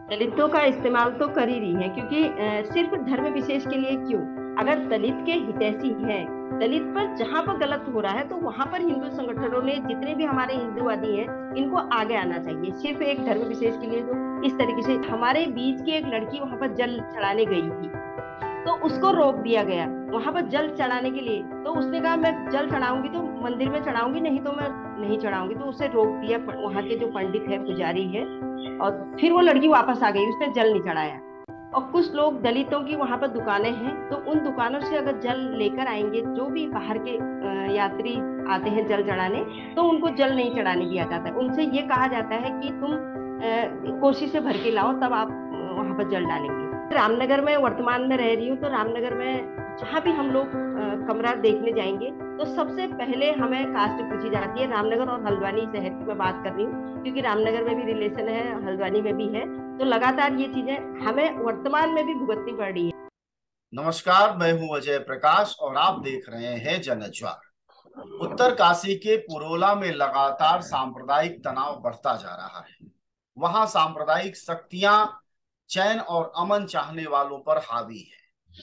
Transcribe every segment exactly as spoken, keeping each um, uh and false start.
दलितों का इस्तेमाल तो कर ही रही है, क्योंकि अ, सिर्फ धर्म विशेष के लिए क्यों। अगर दलित के हितैषी हैं, दलित पर जहां पर गलत हो रहा है तो वहां पर हिंदू संगठनों ने, जितने भी हमारे हिंदूवादी हैं, इनको आगे आना चाहिए। सिर्फ एक धर्म विशेष के लिए जो इस तरीके से हमारे बीच की एक लड़की वहां पर जल चढ़ाने गई थी, तो उसको रोक दिया गया वहां पर जल चढ़ाने के लिए। तो उसने कहा मैं जल चढ़ाऊंगी तो मंदिर में चढ़ाऊंगी, नहीं तो मैं नहीं चढ़ाऊंगी। तो उसे रोक दिया वहां के जो पंडित है, पुजारी है। और फिर वो लड़की वापस आ गई, उसने जल नहीं चढ़ाया। और कुछ लोग दलितों की वहां पर दुकानें हैं, तो उन दुकानों से अगर जल लेकर आएंगे, जो भी बाहर के अ, यात्री आते हैं जल चढ़ाने, तो उनको जल नहीं चढ़ाने दिया जाता है। उनसे ये कहा जाता है कि तुम अ, कोसी से भर के लाओ, तब आप वहां पर जल डालेंगे। रामनगर में वर्तमान में रह रही हूँ, तो रामनगर में जहाँ भी हम लोग अ, कमरा देखने जाएंगे, तो सबसे पहले हमें कास्ट पूछी जाती है। रामनगर और हल्द्वानी शहर की मैं बात कर रही हूँ, क्योंकि रामनगर में भी रिलेशन है, हल्द्वानी में भी है। तो लगातार ये चीजें हमें वर्तमान में भी भुगतनी पड़ रही है। नमस्कार, मैं हूं अजय प्रकाश और आप देख रहे हैं जनज्वार। उत्तर काशी के पुरोला में लगातार सांप्रदायिक तनाव बढ़ता जा रहा है। वहां सांप्रदायिक शक्तियां चैन और अमन चाहने वालों पर हावी है।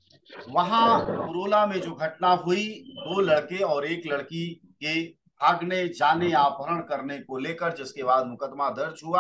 वहां पुरोला में जो घटना हुई, दो लड़के और एक लड़की के भागने जाने या अपहरण करने को लेकर, जिसके बाद मुकदमा दर्ज हुआ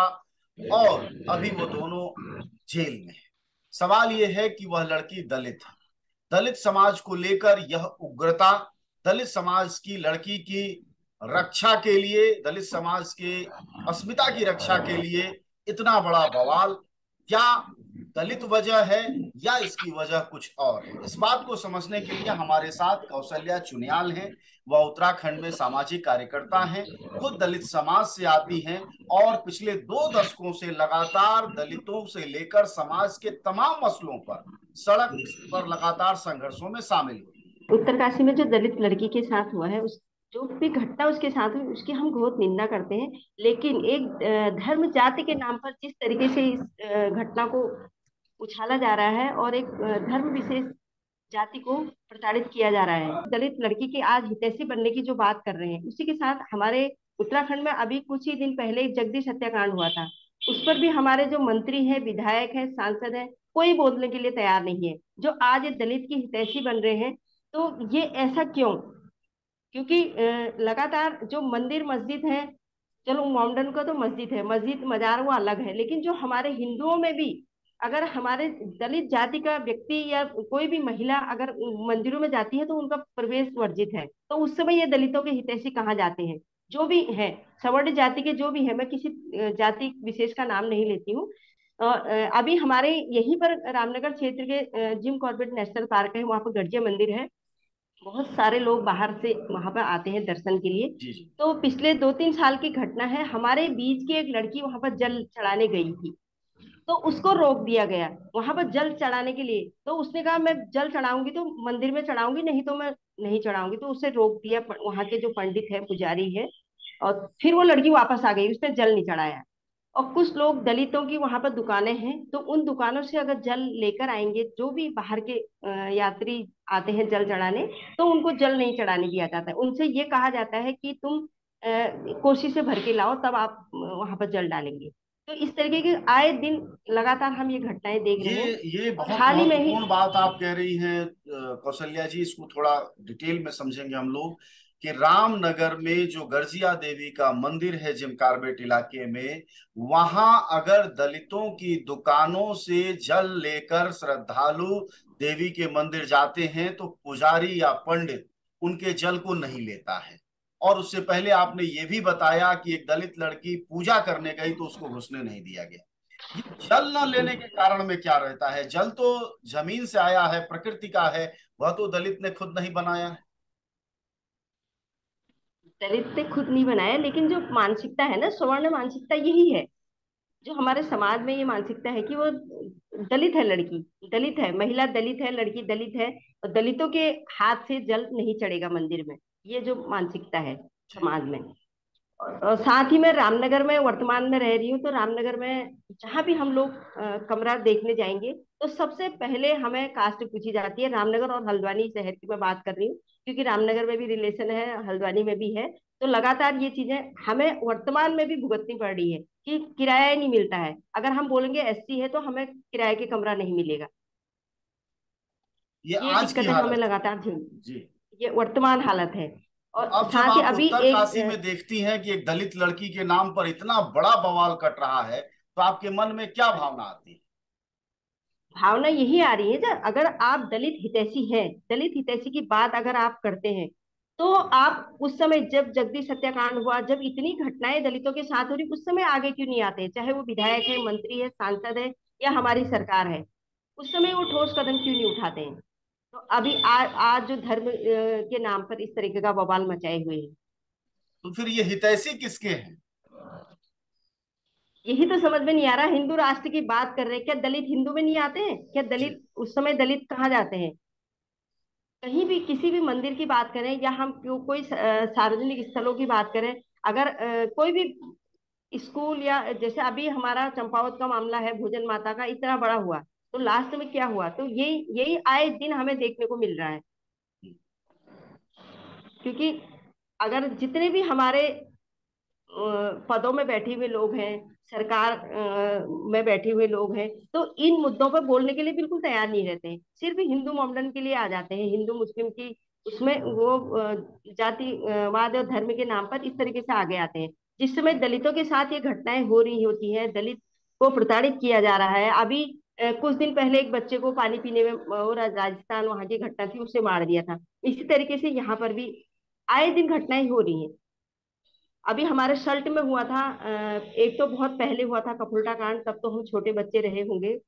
और अभी वो दोनों जेल में है। सवाल यह है कि वह लड़की दलित है। दलित समाज को लेकर यह उग्रता, दलित समाज की लड़की की रक्षा के लिए, दलित समाज के अस्मिता की रक्षा के लिए इतना बड़ा बवाल, क्या दलित वजह है या इसकी वजह कुछ और है? इस बात को समझने के लिए हमारे साथ कौशल्या चुनियाल हैं। वह उत्तराखंड में सामाजिक कार्यकर्ता हैं, खुद दलित समाज से आती हैं और पिछले दो दशकों से लगातार दलितों से लेकर समाज के तमाम मसलों पर सड़क पर लगातार संघर्षों में शामिल हुई। उत्तरकाशी में जो दलित लड़की के साथ हुआ है, उस जो भी घटना उसके साथ हुई, उसकी हम बहुत निंदा करते हैं। लेकिन एक अ, धर्म जाति के नाम पर जिस तरीके से इस अ, घटना को उछाला जा रहा है, और एक अ, धर्म विशेष जाति को प्रताड़ित किया जा रहा है। दलित लड़की की आज हितैषी बनने की जो बात कर रहे हैं, उसी के साथ हमारे उत्तराखंड में अभी कुछ ही दिन पहले एक जगदीश हत्याकांड हुआ था। उस पर भी हमारे जो मंत्री हैं, विधायक हैं, सांसद हैं, कोई बोलने के लिए तैयार नहीं है। जो आज ये दलित की हितैषी बन रहे हैं, तो ये ऐसा क्यों? क्योंकि अ, लगातार जो मंदिर मस्जिद है, चलो मॉडर्न का तो मस्जिद है, मस्जिद मजार वो अलग है, लेकिन जो हमारे हिंदुओं में भी, अगर हमारे दलित जाति का व्यक्ति या कोई भी महिला अगर मंदिरों में जाती है, तो उनका प्रवेश वर्जित है। तो उस समय ये दलितों के हितैषी कहाँ जाते हैं? जो भी है, सवर्ण जाति के जो भी है, मैं किसी अ, जाति विशेष का नाम नहीं लेती हूँ। अ, अ, अभी हमारे यहीं पर रामनगर क्षेत्र के अ, जिम कॉर्बेट नेशनल पार्क है, वहां पर गढ़िया मंदिर है। बहुत सारे लोग बाहर से वहां पर आते हैं दर्शन के लिए। जी जी। तो पिछले दो तीन साल की घटना है, हमारे बीच की एक लड़की वहां पर जल चढ़ाने गई थी, तो उसको रोक दिया गया वहां पर जल चढ़ाने के लिए। तो उसने कहा मैं जल चढ़ाऊंगी तो मंदिर में चढ़ाऊंगी, नहीं तो मैं नहीं चढ़ाऊंगी। तो उसे रोक दिया वहां के जो पंडित है, पुजारी है। और फिर वो लड़की वापस आ गई, उसने जल नहीं चढ़ाया। और कुछ लोग दलितों की वहां पर दुकानें हैं, तो उन दुकानों से अगर जल लेकर आएंगे, जो भी बाहर के अ, यात्री आते हैं जल चढ़ाने, तो उनको जल नहीं चढ़ाने दिया जाता है। उनसे ये कहा जाता है कि तुम अ, कोसी से भर के लाओ, तब आप वहां पर जल डालेंगे। तो इस तरीके के आए दिन लगातार हम ये घटनाएं देख ये रहे हैं। ये और बहुत हाल ही में ही महत्वपूर्ण बात आप कह रही हैं, अ, कौशल्या जी। इसको थोड़ा डिटेल में समझेंगे हम लोग कि रामनगर में जो गर्जिया देवी का मंदिर है, जिम कार्बेट इलाके में, वहां अगर दलितों की दुकानों से जल लेकर श्रद्धालु देवी के मंदिर जाते हैं तो पुजारी या पंडित उनके जल को नहीं लेता है। और उससे पहले आपने ये भी बताया कि एक दलित लड़की पूजा करने गई तो उसको घुसने नहीं दिया गया। ये जल न लेने के कारण में क्या रहता है? जल तो जमीन से आया है, प्रकृति का है, वह तो दलित ने खुद नहीं बनाया है। दलित ने खुद नहीं बनाया, लेकिन जो मानसिकता है ना, सवर्ण मानसिकता यही है। जो हमारे समाज में ये मानसिकता है कि वो दलित है, लड़की दलित है, महिला दलित है, लड़की दलित है, और दलितों के हाथ से जल नहीं चढ़ेगा मंदिर में। ये जो मानसिकता है जी। समाज में। और साथ ही मैं रामनगर में वर्तमान में रह रही हूँ, तो रामनगर में जहाँ भी हम लोग अ, कमरा देखने जाएंगे, तो सबसे पहले हमें कास्ट पूछी जाती है। रामनगर और हल्द्वानी शहर की मैं बात कर रही हूँ, क्योंकि रामनगर में भी रिलेशन है, हल्द्वानी में भी है। तो लगातार ये चीजें हमें वर्तमान में भी भुगतनी पड़ रही है कि किराया नहीं मिलता है। अगर हम बोलेंगे एससी है तो हमें किराए के कमरा नहीं मिलेगा। ये ये आज की दिक्कतें हमें हालत लगातार झेल, है जी। ये वर्तमान हालत है। तो और अब जब साथ ही आप अभी उत्तरकाशी एक में देखती हैं कि एक दलित लड़की के नाम पर इतना बड़ा बवाल कट रहा है, तो आपके मन में क्या भावना आती है? भावना यही आ रही है, जब अगर आप दलित हितैषी हैं, दलित हितैषी की बात अगर आप करते हैं, तो आप उस समय जब जगदीश हत्याकांड हुआ, जब इतनी घटनाएं दलितों के साथ हो रही, उस समय आगे क्यों नहीं आते? चाहे वो विधायक है, मंत्री है, सांसद है, या हमारी सरकार है, उस समय वो ठोस कदम क्यों नहीं उठाते हैं? तो अभी आज आज जो धर्म अ, के नाम पर इस तरीके का बवाल मचाए हुए हैं। तो फिर ये हितैषी किसके हैं? यही तो समझ में नहीं आ रहा। हिंदू राष्ट्र की बात कर रहे हैं, क्या दलित हिंदू में नहीं आते हैं? क्या जी। दलित उस समय दलित कहाँ जाते हैं? कहीं भी किसी भी मंदिर की बात करें, या हम क्यों कोई स- अ, सार्वजनिक स्थलों की बात करें, अगर अ, कोई भी स्कूल, या जैसे अभी हमारा चंपावत का मामला है, भोजन माता का इतना बड़ा हुआ, तो लास्ट में क्या हुआ? तो यही यही आए दिन हमें देखने को मिल रहा है। क्योंकि अगर जितने भी हमारे अ, पदों में बैठे हुए लोग हैं, सरकार अ, में बैठे हुए लोग हैं, तो इन मुद्दों पर बोलने के लिए बिल्कुल तैयार नहीं रहते हैं। सिर्फ हिंदू मॉडर्न के लिए आ जाते हैं, हिंदू मुस्लिम की उसमें वो अ, जातिवाद और धर्म के नाम पर इस तरीके से आगे आते हैं। जिस समय दलितों के साथ ये घटनाएं हो रही होती हैं, दलित को प्रताड़ित किया जा रहा है। अभी अ, कुछ दिन पहले एक बच्चे को पानी पीने में, वो राजस्थान वहां की घटना थी, उसे मार दिया था। इसी तरीके से यहाँ पर भी आए दिन घटनाएं हो रही हैं। अभी हमारे सल्ट में हुआ था, अ, एक तो बहुत पहले हुआ था कपुल्टा कांड, तब तो हम छोटे बच्चे रहे होंगे।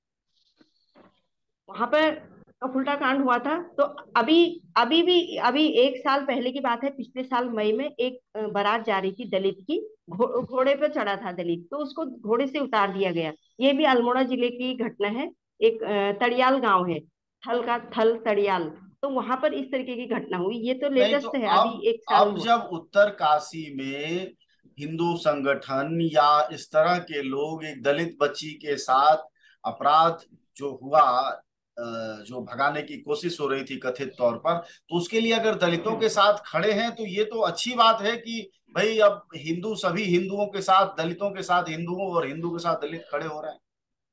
वहां पर कपुल्टा कांड हुआ था, तो अभी अभी भी अभी एक साल पहले की बात है, पिछले साल मई में एक अ, बारात जा रही थी दलित की। घो, घोड़े पे चढ़ा था दलित, तो उसको घोड़े से उतार दिया गया। ये भी अल्मोड़ा जिले की घटना है। एक अ, तड़ियाल गांव है, थल का थल तड़ियाल। तो वहां पर इस तरीके की घटना हुई, ये तो नहीं, तो लेटेस्ट है, अभी अब एक साल अब हुआ। जब उत्तरकाशी में हिंदू संगठन या इस तरह के लोग एक दलित बच्ची के साथ अपराध जो हुआ, अ, जो भगाने की कोशिश हो रही थी कथित तौर पर, तो उसके लिए अगर दलितों हाँ के साथ खड़े हैं, तो ये तो अच्छी बात है कि भाई अब हिंदू सभी हिंदुओं के साथ, दलितों के साथ हिंदुओं और हिंदू के साथ दलित खड़े हो रहे हैं।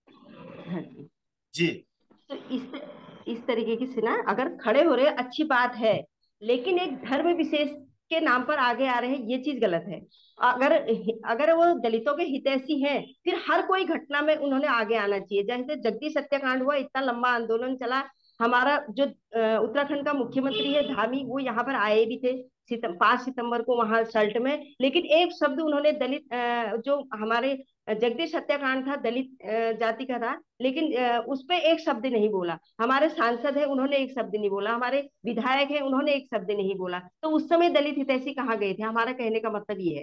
हाँ जी। जी। तो इस इस तरीके की से ना अगर खड़े हो रहे हैं, अच्छी बात है। लेकिन एक धर्म विशेष के नाम पर आगे आ रहे हैं, ये चीज गलत है। अगर अगर वो दलितों के हितैषी हैं, फिर हर कोई घटना में उन्होंने आगे आना चाहिए। जैसे जगदीश हत्याकांड हुआ, इतना लंबा आंदोलन चला। हमारा जो अ, उत्तराखंड का मुख्यमंत्री है धामी, वो यहाँ पर आए भी थे सितम, पांच सितंबर को वहां सल्ट में। लेकिन एक शब्द उन्होंने दलित अ, जो हमारे जगदीश हत्याकांड था, दलित अ, जाति का था, लेकिन अ, उस पे एक शब्द नहीं बोला। हमारे सांसद है, उन्होंने एक शब्द नहीं बोला। हमारे विधायक है, उन्होंने एक शब्द नहीं बोला। तो उस समय दलित हितैषी कहाँ गए थे? हमारा कहने का मतलब ये है।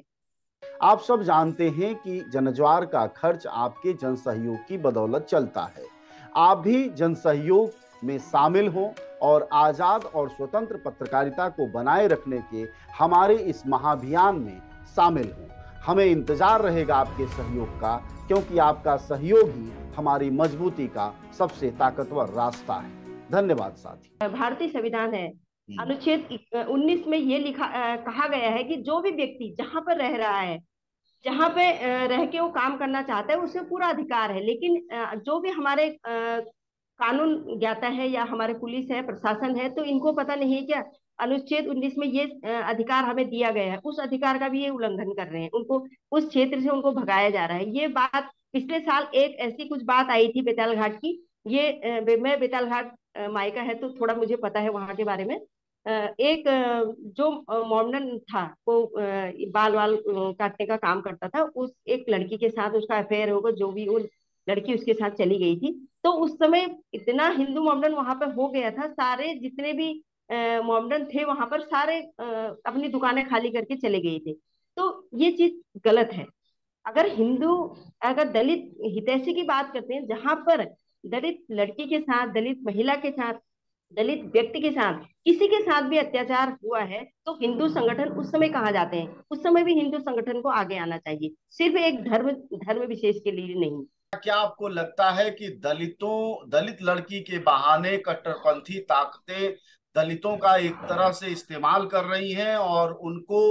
आप सब जानते हैं कि जनज्वार का खर्च आपके जनसहयोग की बदौलत चलता है। आप भी जनसहयोग में शामिल हों और आजाद और स्वतंत्र पत्रकारिता को बनाए रखने के हमारे इस महाअभियान में शामिल हों। हमें इंतजार रहेगा आपके सहयोग का, क्योंकि आपका सहयोग ही हमारी मजबूती का सबसे ताकतवर रास्ता है। धन्यवाद साथी। भारतीय संविधान है, हम्म। अनुच्छेद उन्नीस में ये लिखा अ, कहा गया है कि जो भी व्यक्ति जहां पर रह रहा है, जहाँ पे अ, रह के वो काम करना चाहता है, उसे पूरा अधिकार है। लेकिन अ, जो भी हमारे अ, कानून ज्ञाता है, या हमारे पुलिस है, प्रशासन है, तो इनको पता नहीं है क्या अनुच्छेद उन्नीस में ये अ, अधिकार हमें दिया गया है, उस अधिकार का भी ये उल्लंघन कर रहे हैं। उनको उस क्षेत्र से उनको भगाया जा रहा है। ये बात पिछले साल एक ऐसी कुछ बात आई थी बेताल घाट की। ये अ, बे- मैं बेताल घाट अ, मायका है, तो थोड़ा मुझे पता है वहां के बारे में। अ, एक अ, जो मोमडन था, वो अ, बाल वाल अ, काटने का काम करता था, उस एक लड़की के साथ उसका अफेयर होगा, जो भी वो लड़की उसके साथ चली गई थी। तो उस समय इतना हिंदू मोमडन वहां पर हो गया था, सारे जितने भी मोमडन थे वहां पर, सारे अ, अपनी दुकानें खाली करके चले गए थे। तो ये चीज गलत है। अगर हिंदू, अगर दलित हितैषी की बात करते हैं, जहां पर दलित लड़की के साथ, दलित महिला के साथ, दलित व्यक्ति के साथ, किसी के साथ भी अत्याचार हुआ है, तो हिंदू संगठन उस समय कहाँ जाते हैं? उस समय भी हिंदू संगठन को आगे आना चाहिए, सिर्फ एक धर्म धर्म विशेष के लिए नहीं। क्या आपको लगता है कि दलितों दलित लड़की के बहाने कट्टरपंथी ताकतें दलितों का एक तरह से इस्तेमाल कर रही हैं और उनको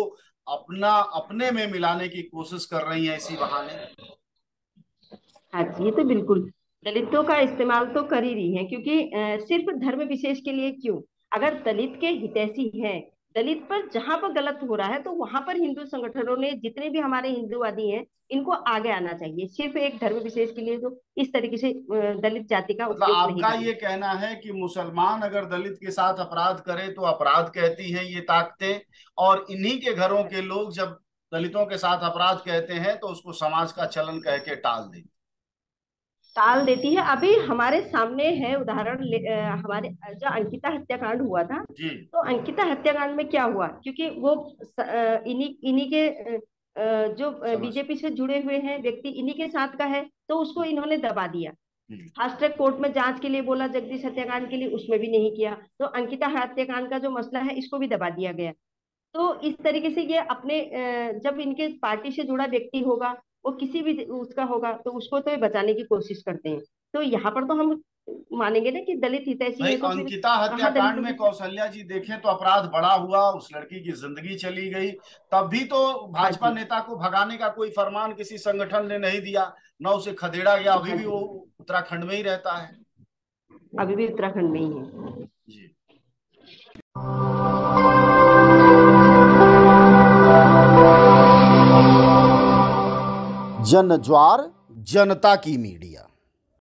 अपना अपने में मिलाने की कोशिश कर रही हैं इसी बहाने। हाँ जी, ये तो बिल्कुल दलितों का इस्तेमाल तो कर ही रही है, क्योंकि अ, सिर्फ धर्म विशेष के लिए क्यों, अगर दलित के हितैषी हैं, दलित पर जहां पर गलत हो रहा है तो वहां पर हिंदू संगठनों ने, जितने भी हमारे हिंदूवादी हैं, इनको आगे आना चाहिए। सिर्फ एक धर्म विशेष के लिए तो इस तरीके से अ, दलित जाति का मतलब उपयोग नहीं आपका करना। ये कहना है कि मुसलमान अगर दलित के साथ अपराध करे तो अपराध कहती हैं ये ताकतें, और इन्हीं के घरों के लोग जब दलितों के साथ अपराध कहते हैं तो उसको समाज का चलन कह के टाल देते। टाल देती है। अभी हमारे सामने है उदाहरण, ले- अ, हमारे जो अंकिता हत्याकांड हुआ था, जी तो अंकिता हत्याकांड में क्या हुआ, क्योंकि वो स- अ, इन्हीं इन्हीं के अ, अ, जो समझ। बीजेपी से जुड़े हुए हैं व्यक्ति, इन्हीं के साथ का है, तो उसको इन्होंने दबा दिया। हम्म। फास्ट ट्रैक कोर्ट में जांच के लिए बोला जगदीश हत्याकांड के लिए, उसमें भी नहीं किया, तो अंकिता हत्याकांड का जो मसला है इसको भी दबा दिया गया। तो इस तरीके से ये अपने अ, जब इनके पार्टी से जुड़ा व्यक्ति होगा, वो किसी भी उसका होगा, तो उसको तो ये बचाने की कोशिश करते हैं। तो यहाँ पर तो हम मानेंगे ना कि दलित हितैषी भाई है, तो फिर अंकिता कहाँ हत्याकांड दलितों में की। कौशल्या जी देखें तो अपराध बड़ा हुआ, उस लड़की की जिंदगी चली गई, तब भी तो हाँ भाजपा जी। नेता को भगाने का कोई फरमान किसी संगठन ने नहीं दिया, न उसे खदेड़ा गया, अभी हाँ भी वो जी, उत्तराखंड में ही रहता है। अभी भी उत्तराखंड में ही है। जी। जनज्वार, जनता की मीडिया।